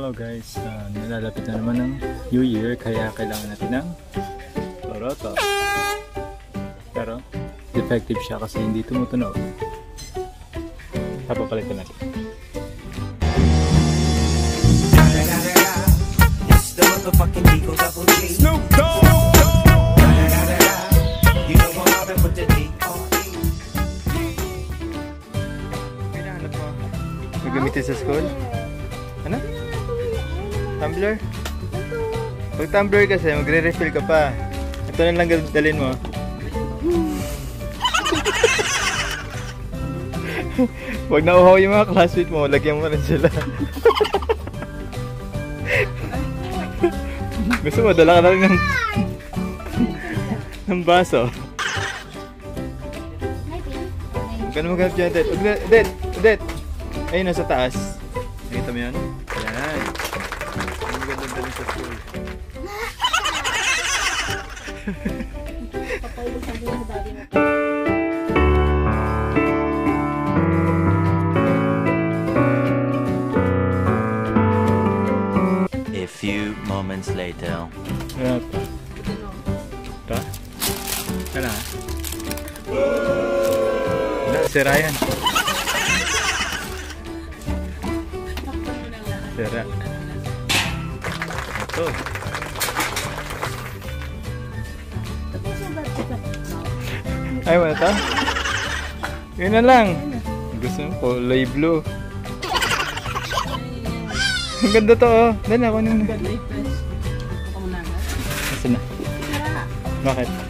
Hello guys, nalalapit na naman ng New Year kaya kailangan natin ng Loroto. Pero defective siya kasi hindi tumutunog. Papapalitan natin. Snoop Dogg! Kailangan po magamitin sa school? Ano? Tumbler? Pag tumbler kasi, magre-refill ka pa. Ito na lang dalhin mo. Pag nauhaw yung mga classmate mo, lagyan mo rin sila. Gusto mo, dala ka na rin ng baso. Huwag ka na maghanap dyan, Odette. Odette! Ayun, nasa taas. Nakita mo yan? Ayan. Ang ganda dalhin sa school. A few moments later. Ayan pa. Ito? Ano? Wala, sira yan. Sira. Ito. Ay, wala ito? Yun na lang. Gusto mo, kulay blue. Ang ganda to, oh. Dali, ako nung... Nasaan na? Bakit?